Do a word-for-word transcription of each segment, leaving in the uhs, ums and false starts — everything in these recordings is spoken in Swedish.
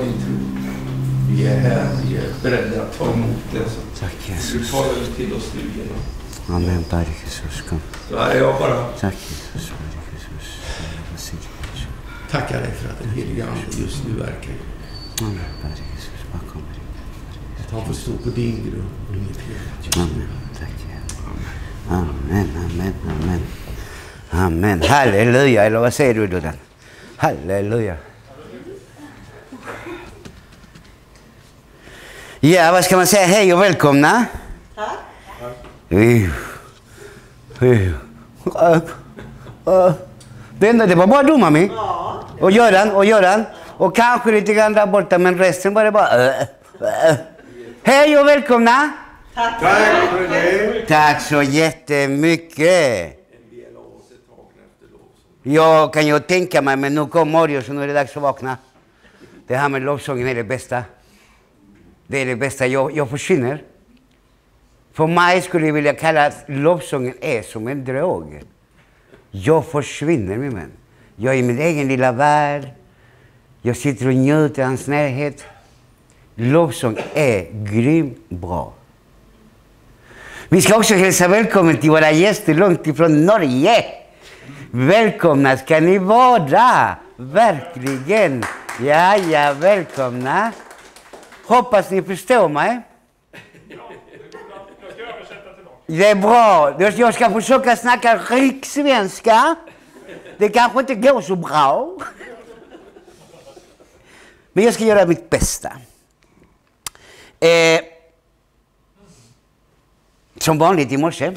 din tro. Vi är här, vi är beredda att ta emot det. Tack Jesus. Du talar till oss nu genom. Amen, Herre Jesus, kom. Så här är jag bara. Tack Jesus, Herre Jesus. Tackar dig för att den heliga ande just nu verkar. Amen, Herre Jesus, bara kom. Att han får stå på din grund och inget annat. Amen, tack Jesus. Amen, amen, amen. Amen, halleluja, eller vad säger du då den? Halleluja. Ja, vad ska man säga? Hej och välkomna. Tack. Det enda, det var bara du, mami. Ja. Och Göran, och Göran. Och kanske lite grann där borta, men resten var det bara... Hej och välkomna. Tack. Tack för det. Tack så jättemycket. Jag kan ju tänka mig, men nu kom Mario så nu är det dags att vakna. Det här med lovsången är det bästa. Det är det bästa. Jag, jag försvinner. För mig skulle jag vilja kalla att lovsången är som en drog. Jag försvinner, min vän. Jag är i min egen lilla värld. Jag sitter och njuter av hans närhet. Lovsång är grymt bra. Vi ska också hälsa välkommen till våra gäster långt ifrån Norge. Välkomna ska ni vara. Verkligen. Ja, ja, välkomna. Hoppas ni förstår mig. Det är bra. Jag ska försöka snacka rikssvenska. Det kanske inte går så bra. Men jag ska göra mitt bästa. Eh, som vanligt i morse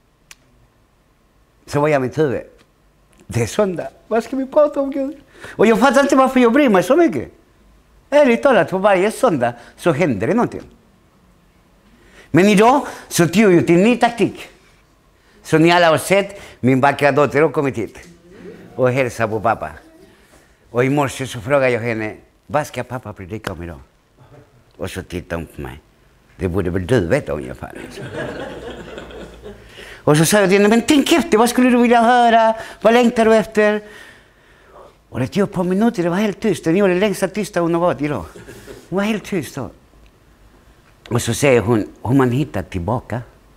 så var jag mitt huvud. Det är söndag. Vad ska vi prata om, Gud? Och jag fattar inte varför jag bryr mig så mycket. Ärligt talat, för varje söndag så händer det någonting. Men idag så tog jag ut en ny taktik. Så ni alla har sett, min vackra dotter har kommit hit och hälsar på pappa. Och i morse så frågade jag henne, vad ska pappa predika om idag? Och så tittade hon på mig. Det borde väl du veta ungefär. Liksom. Och så sa jag till henne, men tänk efter, vad skulle du vilja höra? Vad längtar du efter? Och det tog ett par minuter, det var helt tyst. Det var det längsta tysta hon har varit idag. Hon var helt tyst då. Och så säger hon, har man hittat tillbaka?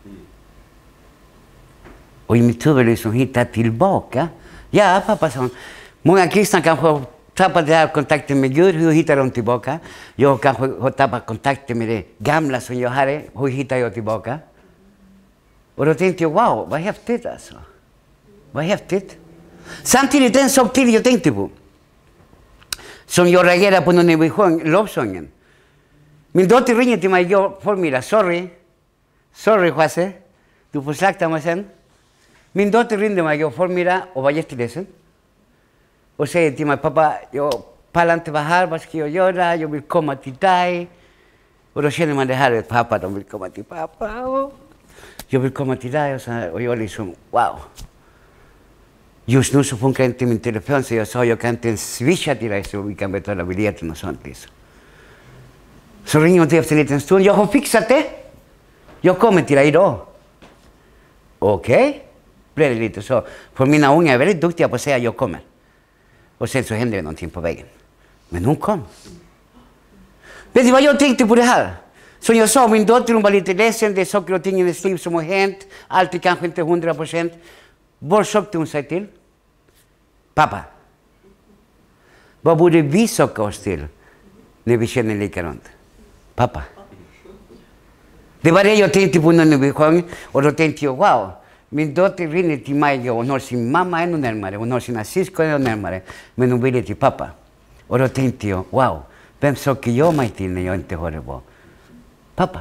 Och i mitt huvud liksom, hittat tillbaka? Ja, pappa, sa hon. Många kristna kanske har tappat den här kontakten med Gud. Hur hittar de tillbaka? Jag kanske har tappat kontakten med det gamla som jag hade. Hur hittar jag tillbaka? Och då tänkte jag, wow, vad häftigt alltså. Vad häftigt. Samtidigt en sak till jag tänkte på. Som jag reagerade på när vi sjöng lovsången. Min dotter ringde till mig igår förmiddag. Sorry. Sorry, Jose. Du får slakta mig sen. Min dotter ringde mig igår förmiddag och var jätteledsen. Och säger till mig, pappa, jag pallar inte vara här. Vad ska jag göra? Jag vill komma till dig. Och då känner man det här, att pappa, de vill komma till pappa. Och jag vill komma till dig och så här. Och jag liksom, wow. Just nu så funkar inte min telefon, så jag sa, jag kan inte ens swisha till dig så vi kan betala biljetten och sånt liksom. Så ringer hon till efter en liten stund. Jag har fixat det. Jag kommer till dig idag. Okej. Okay. Blev det lite så. För mina unga är väldigt duktiga på att säga jag kommer. Och sen så hände det någonting på vägen. Men hon kom. Vet du vad jag tänkte på det här? Som jag sa, min dotter hon var lite ledsen. Det är saker och ting i hennes liv som har hänt. Alltid kanske inte hundra procent. Var sökte hon sig till? Pappa. Vad borde vi söka oss till när vi känner likadant? Pappa. Det var det jag tänkte på när vi sjöng. Och då tänkte jag, wow. Min dotter rinner till mig och hon har sin mamma ännu närmare. Hon har sina syskon ännu närmare. Men hon ville till pappa. Och då tänkte jag, wow. Vem söker jag mig till när jag inte har det bra? Pappa.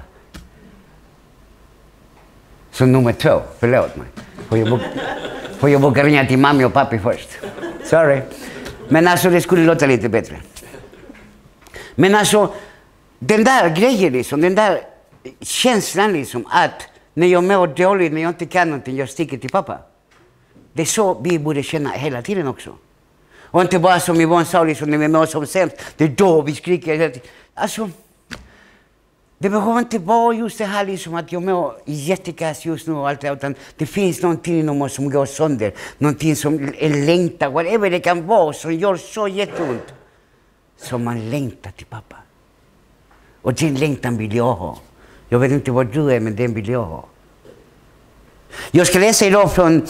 Så nummer två, förlåt mig. Får jag, får jag våga ringa till mamma och pappa först? Sorry. Men alltså det skulle låta lite bättre. Men alltså, den där grejen liksom, den där känslan liksom att när jag mår dåligt, när jag inte kan någonting, jag sticker till pappa. Det är så vi borde känna hela tiden också. Och inte bara som Yvonne sa, liksom, när vi mår som sämst, det är då vi skriker. Alltså, det behöver inte vara just det här liksom att jag mår jättekass just nu och allt det, utan det finns någonting inom oss som går sönder. Någonting som är längtar, whatever det kan vara, som gör så jätteont. som man längtar till pappa. Och den längtan vill jag ha. Jag vet inte vad du är, men den vill jag ha. Jag ska läsa idag från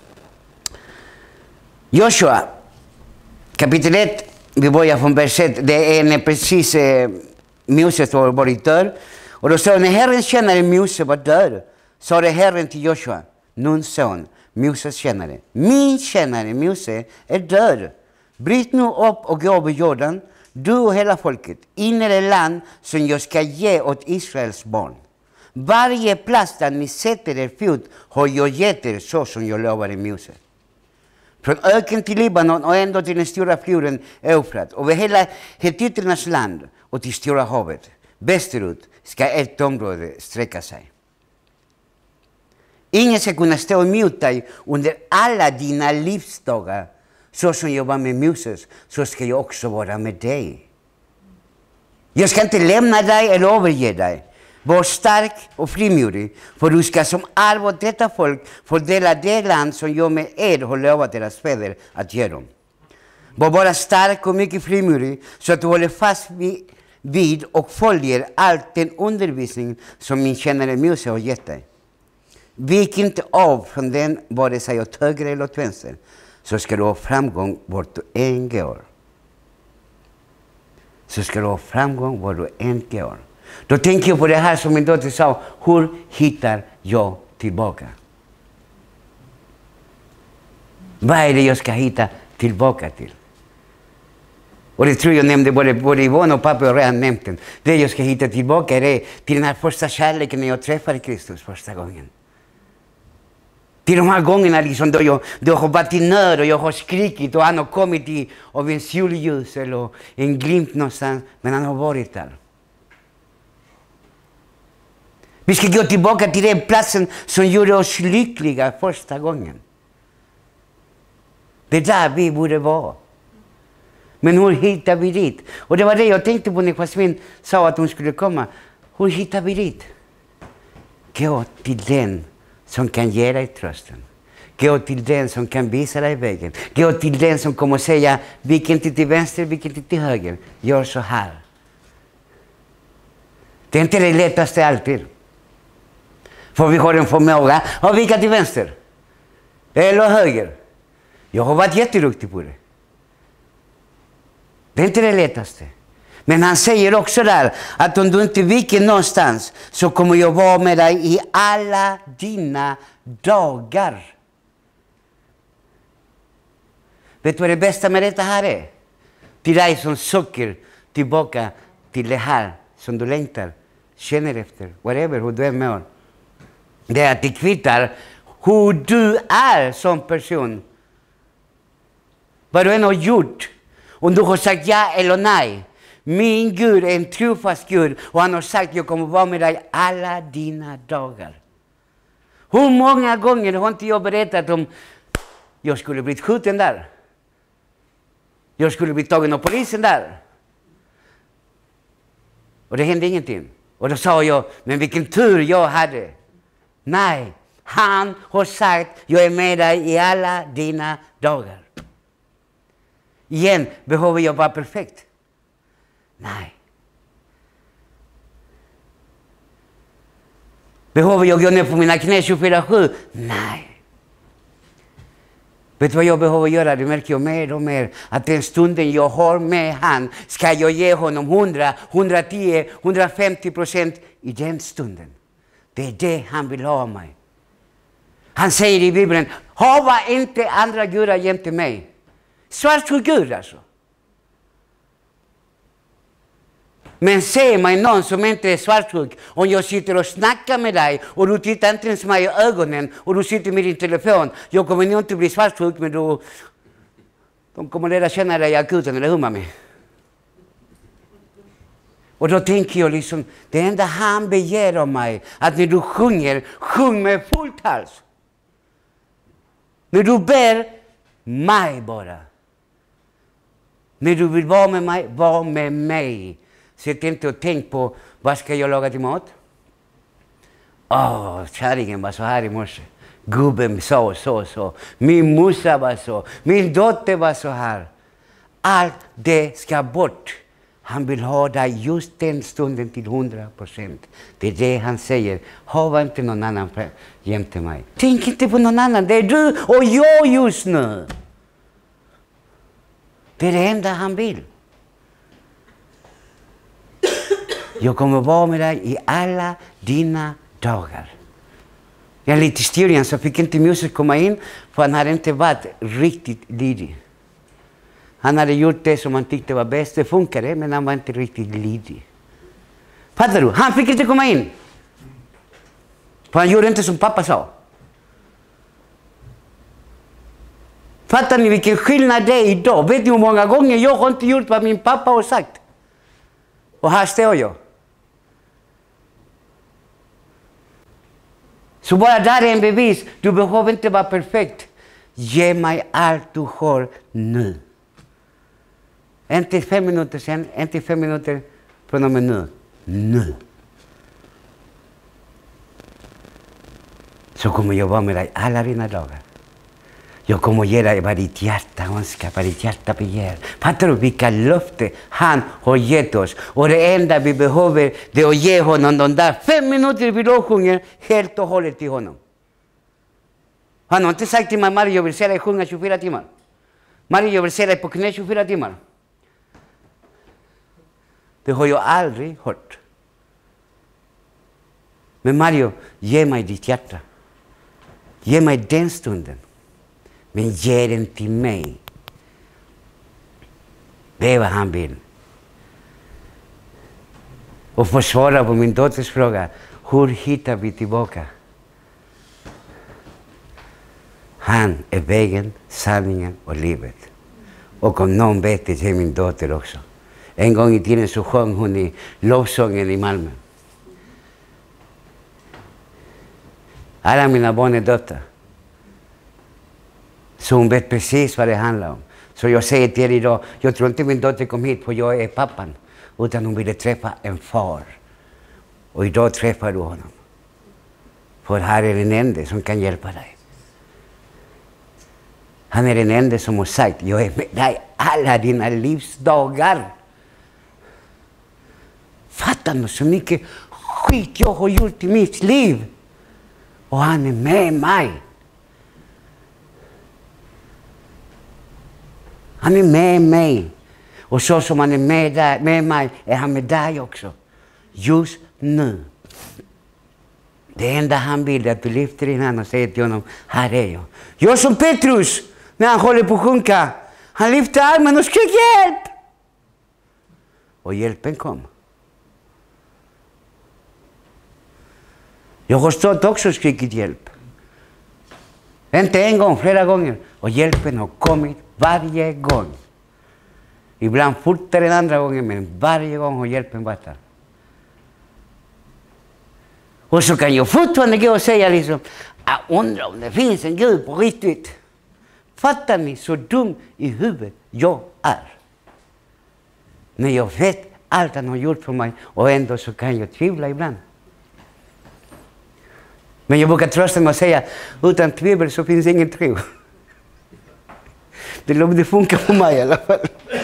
Joshua kapitel ett. Vi börjar från vers ett. Det är när precis eh, Moses var varit död. Och då står det, när Herren tjänare Mose var död, sa det Herren till Joshua, Nuns son, Moses tjänare. Min tjänare Mose är död. Bryt nu upp och gå över Jordan, du och hela folket, in i det land som jag ska ge åt Israels barn. Varje plats där ni sätter er fot har jag gett er så som jag lovade Mose. Från öken till Libanon och ända till den stora floden Eufrat, över hela hettiternas land och till stora havet. Västerut ska ett område sträcka sig. Ingen ska kunna stå emot dig under alla dina livsdagar. Så som jag var med Moses, så ska jag också vara med dig. Jag ska inte lämna dig eller överge dig. Var stark och frimodig, för du ska som arv åt detta folk fördela det land som jag med er har lovat deras fäder att ge dem. Var bara stark och mycket frimodig, så att du håller fast vid, vid och följer allt den undervisning som min tjänare Mose har gett dig. Vik inte av från den, vare sig åt höger eller åt vänster, så ska du ha framgång vart du än går. Så ska du ha framgång vart du än går. Då tänker jag på det här som min dotter sa. Hur hittar jag tillbaka? Vad är det jag ska hitta tillbaka till? Och det tror jag nämnde både, både Yvonne och pappa har redan nämnt den. Det jag ska hitta tillbaka är till den här första kärleken när jag träffade Kristus första gången. Till de här gångerna liksom då jag, då jag har varit i nöd och jag har skrikit och han har kommit i av en solljus eller en glimt någonstans, men han har varit där. Vi ska gå tillbaka till den platsen som gjorde oss lyckliga första gången. Det är där vi borde vara. Men hur hittar vi dit? Och det var det jag tänkte på när Jasmin sa att hon skulle komma. Hur hittar vi dit? Gå till den som kan ge dig trösten. Gå till den som kan visa dig vägen. Gå till den som kommer att säga, vilken till vänster, vilken till höger. Gör så här. Det är inte det lättaste alltid. För vi har en förmåga att vika till vänster. Eller höger. Jag har varit jätteduktig på det. Det är inte det lättaste. Men han säger också där att om du inte viker någonstans så kommer jag vara med dig i alla dina dagar. Vet du vad det bästa med detta här är? Till dig som söker tillbaka till det här som du längtar, känner efter, whatever, hur du är med. Det är att det kvittar hur du är som person. Vad du än har gjort. Om du har sagt ja eller nej. Min Gud är en trofast Gud och han har sagt jag kommer vara med dig alla dina dagar. Hur många gånger har inte jag berättat om jag skulle bli skjuten där? Jag skulle bli tagen av polisen där. Och det hände ingenting. Och då sa jag, men vilken tur jag hade. Nej, han har sagt jag är med dig i alla dina dagar. Igen, behöver jag vara perfekt? Nej. Behöver jag gå ner på mina knä tjugofyra sju? Nej. Vet du vad jag behöver göra? Det märker jag mer och mer. Att den stunden jag har med han ska jag ge honom hundra, hundratio, hundrafemtio procent i den stunden. Det är det han vill ha av mig. Han säger i Bibeln, hava inte andra gudar jämte mig. Svartsjuk Gud alltså. Men se mig någon som inte är svartsjuk, om jag sitter och snackar med dig och du tittar inte ens mig i ögonen och du sitter med din telefon. Jag kommer nog inte bli svartsjuk, men du, de kommer lära känna dig i akuten, eller hur mami? Och då tänker jag liksom, det enda han begär av mig, att när du sjunger, sjung med fullt hals. När du ber, mig bara. När du vill vara med mig, var med mig. Sitt inte och tänk på, vad ska jag laga till mat? Åh, oh, kärringen var så här i morse. Gubben sa så och så. Min morsa var så. Min dotter var så här. allt det ska bort. Han vill ha dig just den stunden till hundra procent. Det är det han säger. Ha inte någon annan jämte mig. Tänk inte på någon annan. Det är du och jag just nu. Det är det enda han vill. Jag kommer vara med dig i alla dina dagar. Jag lite historien så fick inte Moses komma in. För han hade inte varit riktigt lydig. Han hade gjort det som han tyckte var bäst. Det funkade, men han var inte riktigt lydig. Fattar du? Han fick inte komma in. För han gjorde inte som pappa sa. Fattar ni vilken skillnad det är idag? Vet ni hur många gånger jag har inte gjort vad min pappa har sagt? Och här står jag. Så bara där är en bevis. Du behöver inte vara perfekt. Ge mig allt du har nu. Inte fem minuter sen, inte fem minuter från och med nu. Nu. Så kommer jag vara med dig alla dina dagar. Jag kommer ge dig vad ditt hjärta önskar, vad ditt hjärta begär. Fattar du vilka löfte han har gett oss? Och det enda vi behöver det är att ge honom de där fem minuter vi lovsjunger helt och hållet till honom. Han har inte sagt till mig, Mario, jag vill se dig sjunga tjugofyra timmar. Mario, jag vill se dig på knä tjugofyra timmar. Det har jag aldrig hört. Men Mario, ge mig ditt hjärta. Ge mig den stunden. Men ge den till mig. Det är vad han vill. Och för att svara på min dotters fråga. Hur hittar vi tillbaka? Han är vägen, sanningen och livet. Och om någon vet det är min dotter också. En gång i tiden så sjöng hon i lovsången i Malmö. Alla mina barn är döttrar. Så hon vet precis vad det handlar om. Så jag säger till er idag, jag tror inte min dotter kom hit för jag är pappan. Utan hon ville träffa en far. Och idag träffar du honom. För här är den enda som kan hjälpa dig. Han är den enda som har sagt, jag är med dig alla dina livsdagar. Fattar du så mycket skit jag har gjort i mitt liv. Och han är med mig. Han är med mig. Och så som han är med, där, med mig är han med dig också. Just nu. Det enda han vill är att du lyfter din hand och säger till honom, här är jag. Jag som Petrus, när han håller på att sjunka. Han lyfte armen och skrek hjälp. Och hjälpen kom. Jag har stått också och skrikit hjälp. Inte en gång, flera gånger. Och hjälpen har kommit varje gång. Ibland fortare än andra gånger, men varje gång har hjälpen varit där. Och så kan jag fortfarande gå och säga liksom, jag undrar om det finns en Gud på riktigt. Fattar ni så dum i huvudet jag är? Men jag vet allt han har gjort för mig och ändå så kan jag tvivla ibland. Men jag brukar trösta mig och säga, utan tvivel så finns ingen tro. Det låter det funkar på mig i alla fall.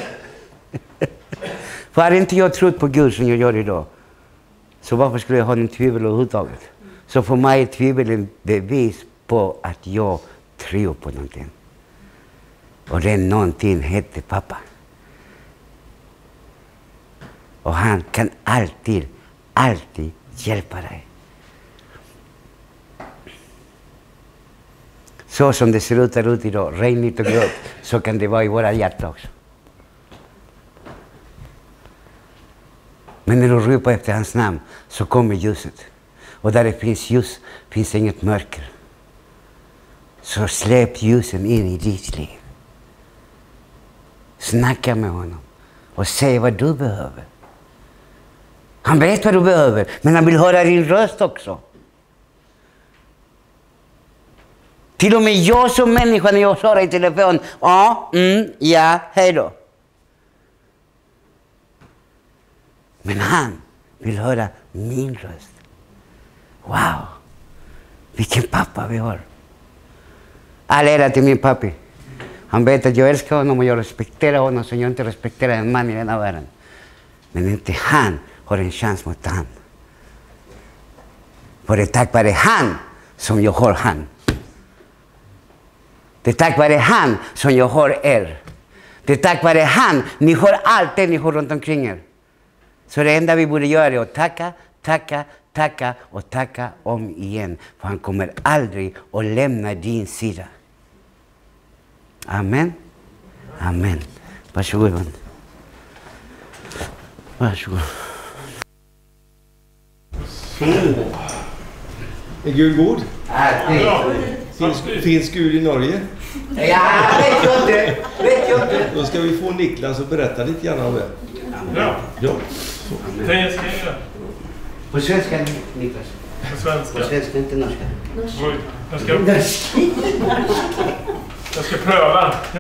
För hade inte jag trott på Gud som jag gör idag, så varför skulle jag ha någon tvivel överhuvudtaget? Så för mig är tvivel en bevis på att jag tror på någonting. Och det är någonting heter pappa. Och han kan alltid, alltid hjälpa dig. Så som det ser ut där ute idag, regnigt och grått, så kan det vara i våra hjärtan också. Men när du ropar efter hans namn så kommer ljuset. Och där det finns ljus finns inget mörker. Så släpp ljusen in i ditt liv. Snacka med honom och säg vad du behöver. Han vet vad du behöver, men han vill höra din röst också. Till och med jag som människa när jag svarar i telefon, ja, mm, ja, hej då. Men han vill höra min röst. Wow, vilken pappa vi har. All ära till min pappi. Han vet att jag älskar honom och jag respekterar honom som jag inte respekterar en man i denna världen. Men inte han har en chans mot han. För det är tack vare han som jag har han. Det är tack vare han som jag har er. Det är tack vare han ni har allt det ni har runt omkring er. Så det enda vi borde göra är att tacka, tacka, tacka och tacka om igen. För han kommer aldrig att lämna din sida. Amen. Amen. Varsågod. Vän. Varsågod. Är Gud god? Alltid. Finns, finns Gud i Norge? Ja, vet jag inte. Vet jag inte. Då ska vi få Niklas att berätta lite grann om det. Ja. Ja. På engelska är det. På svenska, Niklas. På svenska. På svenska, inte norska. Oj, jag ska, jag ska pröva.